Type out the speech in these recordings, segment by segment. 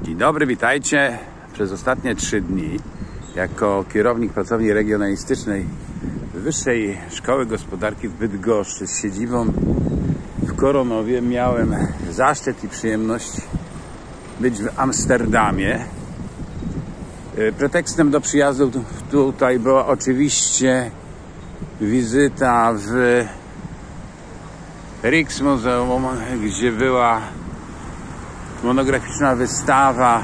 Dzień dobry, witajcie. Przez ostatnie 3 dni jako kierownik pracowni regionalistycznej Wyższej Szkoły Gospodarki w Bydgoszczy z siedzibą w Koronowie miałem zaszczyt i przyjemność być w Amsterdamie. Pretekstem do przyjazdu tutaj była oczywiście wizyta w Rijksmuseum, gdzie była monograficzna wystawa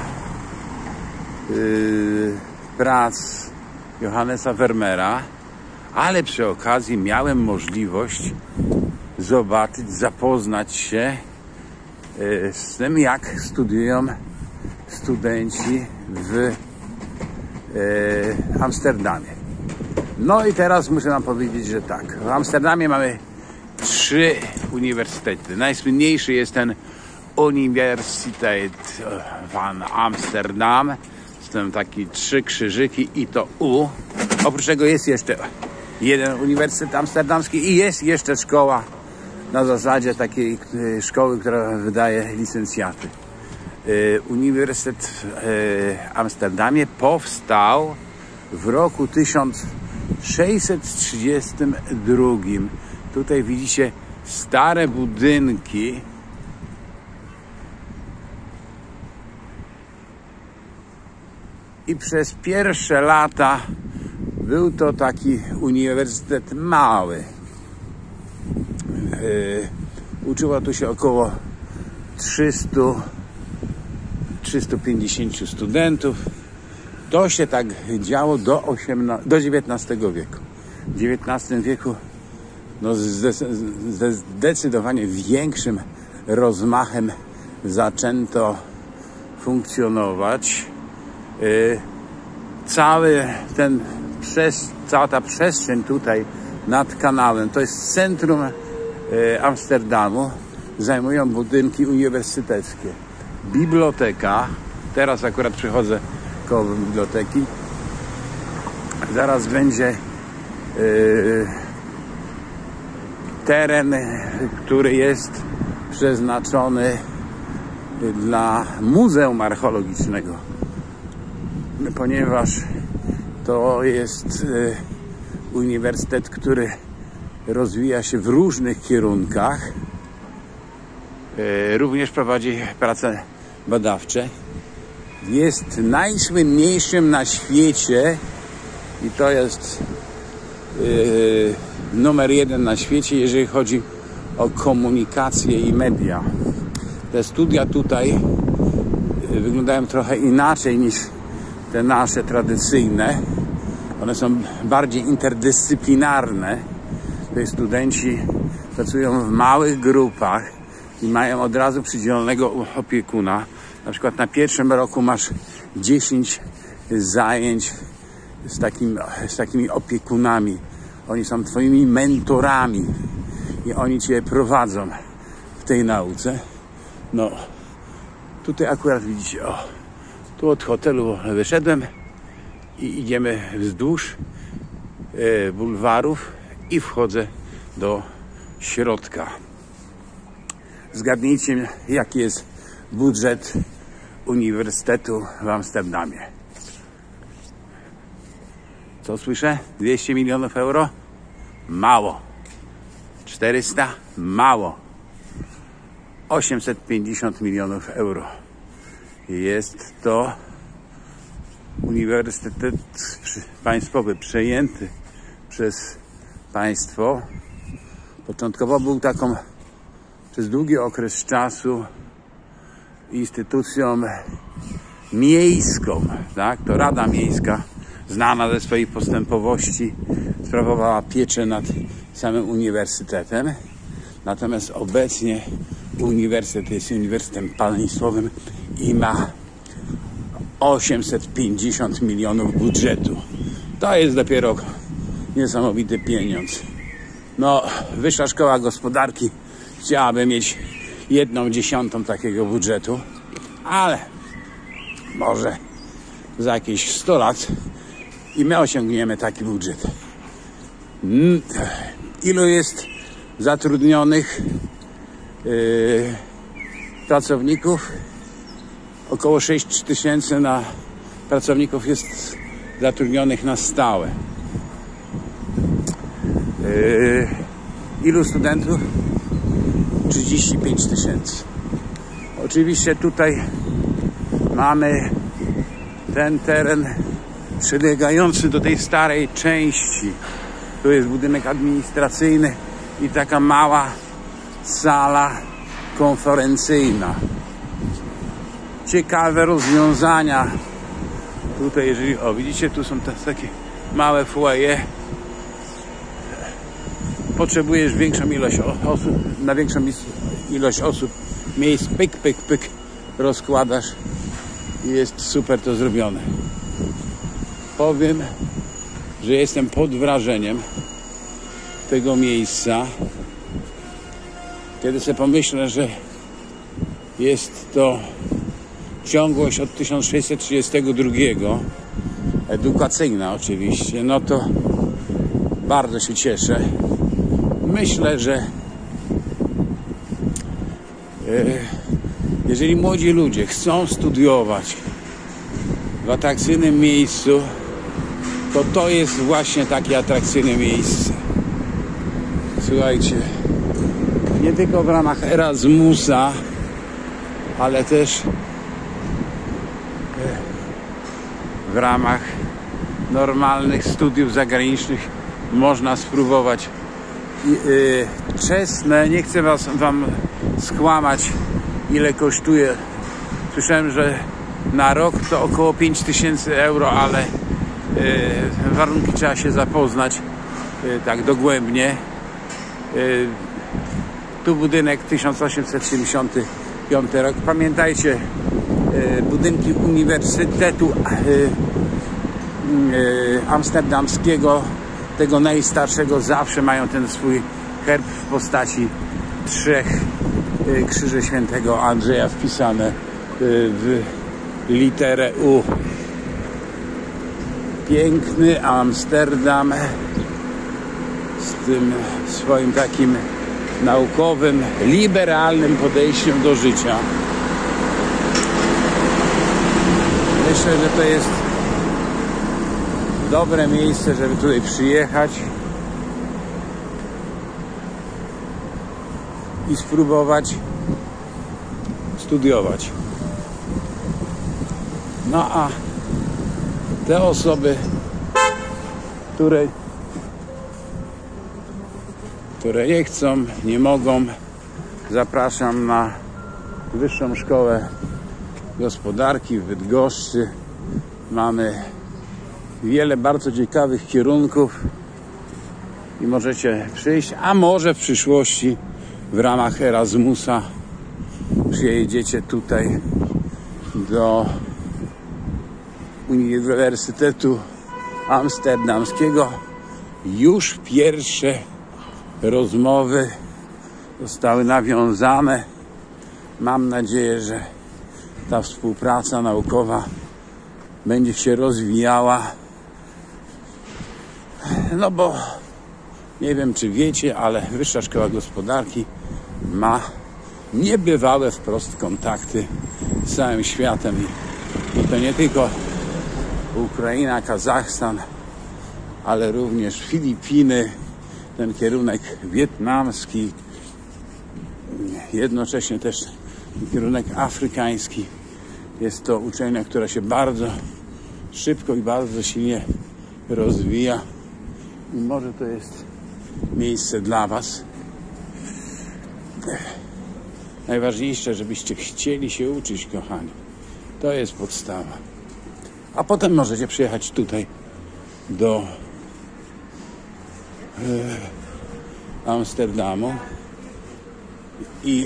prac Johannesa Vermeera, ale przy okazji miałem możliwość zobaczyć, zapoznać się z tym, jak studiują studenci w Amsterdamie. No i teraz muszę wam powiedzieć, że tak, w Amsterdamie mamy 3 uniwersytety. Najsłynniejszy jest ten Universiteit van Amsterdam. Są takie 3 krzyżyki i to U. Oprócz tego jest jeszcze jeden uniwersytet amsterdamski i jest jeszcze szkoła na zasadzie takiej szkoły, która wydaje licencjaty. Uniwersytet w Amsterdamie powstał w roku 1632. Tutaj widzicie stare budynki. I przez pierwsze lata był to taki uniwersytet mały. Uczyło tu się około 350 studentów. To się tak działo do XIX wieku. W XIX wieku ze zdecydowanie większym rozmachem zaczęto funkcjonować. Cała ta przestrzeń tutaj nad kanałem to jest centrum Amsterdamu. Zajmują budynki uniwersyteckie. Biblioteka. Teraz akurat przychodzę koło biblioteki. Zaraz będzie teren, który jest przeznaczony dla Muzeum Archeologicznego, ponieważ to jest uniwersytet, który rozwija się w różnych kierunkach. Również prowadzi prace badawcze. Jest najsłynniejszym na świecie i to jest numer 1 na świecie, jeżeli chodzi o komunikację i media. Te studia tutaj wyglądają trochę inaczej niż te nasze tradycyjne. One są bardziej interdyscyplinarne. Tutaj studenci pracują w małych grupach i mają od razu przydzielonego opiekuna. Na przykład na pierwszym roku masz 10 zajęć z takimi opiekunami. Oni są twoimi mentorami i oni cię prowadzą w tej nauce. No, tutaj akurat widzicie, tu od hotelu wyszedłem i idziemy wzdłuż bulwarów i wchodzę do środka. Zgadnijcie, jaki jest budżet Uniwersytetu w Amsterdamie. Co słyszę? 200 milionów euro? Mało. 400? Mało. 850 milionów euro. Jest to uniwersytet państwowy przejęty przez państwo. Początkowo był taką przez długi okres czasu instytucją miejską, tak? To Rada Miejska, znana ze swojej postępowości, sprawowała pieczę nad samym uniwersytetem. Natomiast obecnie uniwersytet jest uniwersytetem państwowym i ma 850 milionów budżetu. To jest dopiero niesamowity pieniądz. No, Wyższa Szkoła Gospodarki chciałaby mieć 1/10 takiego budżetu, ale może za jakieś 100 lat i my osiągniemy taki budżet. Ilu jest zatrudnionych pracowników? około 6 tysięcy pracowników jest zatrudnionych na stałe. Ilu studentów? 35 tysięcy. Oczywiście tutaj mamy ten teren przylegający do tej starej części. Tu jest budynek administracyjny i taka mała sala konferencyjna. Ciekawe rozwiązania. Tutaj, jeżeli widzicie, tu są takie małe foyer. Potrzebujesz większą ilość osób, na większą ilość osób miejsc, pyk, pyk, pyk rozkładasz i jest super to zrobione. Powiem, że jestem pod wrażeniem tego miejsca. Kiedy sobie pomyślę, że jest to ciągłość od 1632, edukacyjna oczywiście, no to bardzo się cieszę. Myślę, że jeżeli młodzi ludzie chcą studiować w atrakcyjnym miejscu, to jest właśnie takie atrakcyjne miejsce. Słuchajcie, nie tylko w ramach Erasmusa, ale też w ramach normalnych studiów zagranicznych można spróbować. Czesne, nie chcę wam skłamać, ile kosztuje. Słyszałem, że na rok to około 5000 euro, ale warunki trzeba się zapoznać tak dogłębnie. Tu budynek 1875 rok. Pamiętajcie, budynki Uniwersytetu Amsterdamskiego, tego najstarszego, zawsze mają ten swój herb w postaci 3 krzyży świętego Andrzeja wpisane w literę U. Piękny Amsterdam z tym swoim takim naukowym, liberalnym podejściem do życia. Myślę, że to jest dobre miejsce, żeby tutaj przyjechać i spróbować studiować. No a te osoby, które nie chcą, nie mogą, zapraszam na Wyższą Szkołę Gospodarki w Bydgoszczy. Mamy wiele bardzo ciekawych kierunków i możecie przyjść, a może w przyszłości w ramach Erasmusa przyjedziecie tutaj do Uniwersytetu Amsterdamskiego. Już pierwsze rozmowy zostały nawiązane. Mam nadzieję, że ta współpraca naukowa będzie się rozwijała. No bo nie wiem, czy wiecie, ale Wyższa Szkoła Gospodarki ma niebywałe wprost kontakty z całym światem. I to nie tylko Ukraina, Kazachstan, ale również Filipiny, ten kierunek wietnamski, jednocześnie też kierunek afrykański. Jest to uczelnia, która się bardzo szybko i bardzo silnie rozwija i może to jest miejsce dla was. Najważniejsze, żebyście chcieli się uczyć, kochani. To jest podstawa. A potem możecie przyjechać tutaj do Amsterdamu i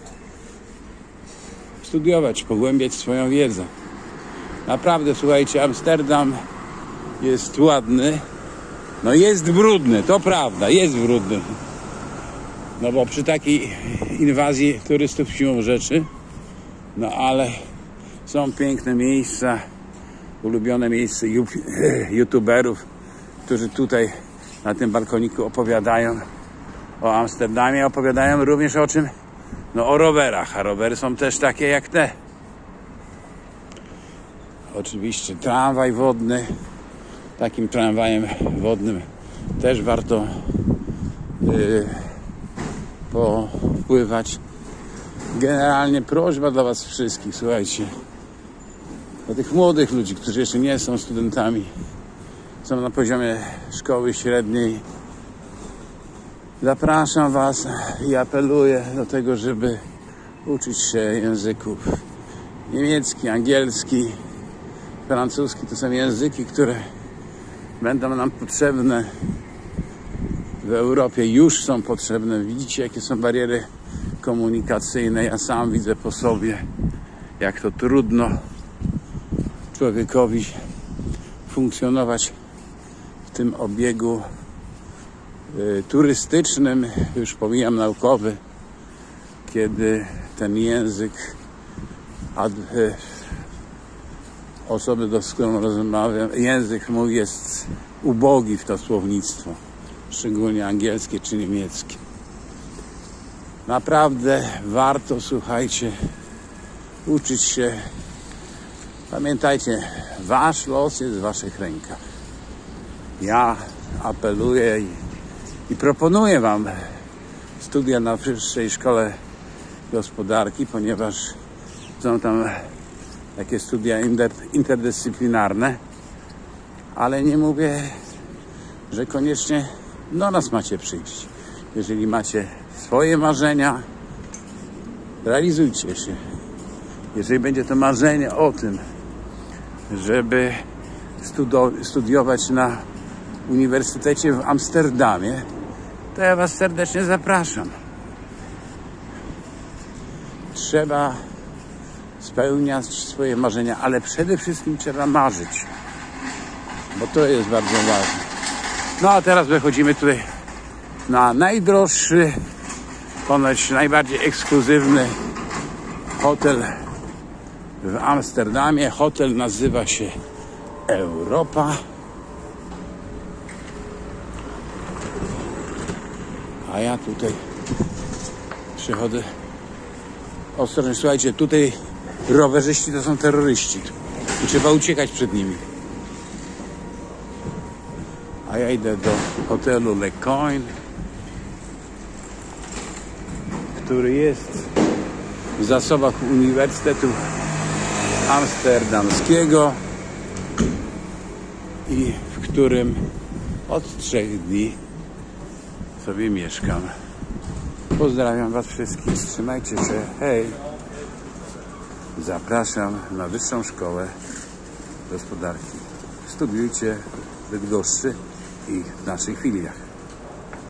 studiować, pogłębiać swoją wiedzę. Naprawdę, słuchajcie, Amsterdam jest ładny. No jest brudny, to prawda, jest brudny. No bo przy takiej inwazji turystów siłą rzeczy, no ale są piękne miejsca, ulubione miejsca youtuberów, którzy tutaj na tym balkoniku opowiadają o Amsterdamie, opowiadają również o czym? No o rowerach, a rowery są też takie jak te. Oczywiście tramwaj wodny. Takim tramwajem wodnym też warto popływać. Generalnie prośba dla was wszystkich, słuchajcie, dla tych młodych ludzi, którzy jeszcze nie są studentami, są na poziomie szkoły średniej. Zapraszam was i apeluję do tego, żeby uczyć się języków. Niemiecki, angielski, francuski to są języki, które będą nam potrzebne w Europie, już są potrzebne. Widzicie, jakie są bariery komunikacyjne. Ja sam widzę po sobie, jak to trudno człowiekowi funkcjonować w tym obiegu turystycznym, już pomijam naukowy, kiedy ten język osoby, z którą rozmawiam, język mój jest ubogi w to słownictwo, szczególnie angielskie czy niemieckie. Naprawdę warto, słuchajcie, uczyć się. Pamiętajcie, wasz los jest w waszych rękach. Ja apeluję i proponuję wam studia na Wyższej Szkole Gospodarki, ponieważ są tam takie studia interdyscyplinarne, ale nie mówię, że koniecznie do nas macie przyjść. Jeżeli macie swoje marzenia, realizujcie się. Jeżeli będzie to marzenie o tym, żeby studiować na Uniwersytecie w Amsterdamie, to ja was serdecznie zapraszam. Trzeba spełniać swoje marzenia, ale przede wszystkim trzeba marzyć, bo to jest bardzo ważne. No a teraz wychodzimy tutaj na najdroższy, ponoć najbardziej ekskluzywny hotel w Amsterdamie. Hotel nazywa się Europa. A ja tutaj przychodzę ostrożnie. Słuchajcie, tutaj rowerzyści to są terroryści i trzeba uciekać przed nimi. A ja idę do hotelu Le Coin, który jest w zasobach Uniwersytetu Amsterdamskiego i w którym od 3 dni sobie mieszkam. Pozdrawiam was wszystkich, trzymajcie się, hej! Zapraszam na Wyższą Szkołę Gospodarki. Studiujcie w Bydgoszczy i w naszych filiach.